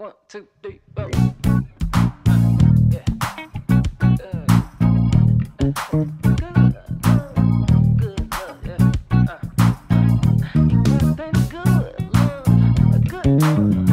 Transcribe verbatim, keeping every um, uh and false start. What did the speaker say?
One, two, three, four. Uh, yeah. Uh, uh, good, love, good love, yeah. Uh, uh, you good, baby, good love, good love.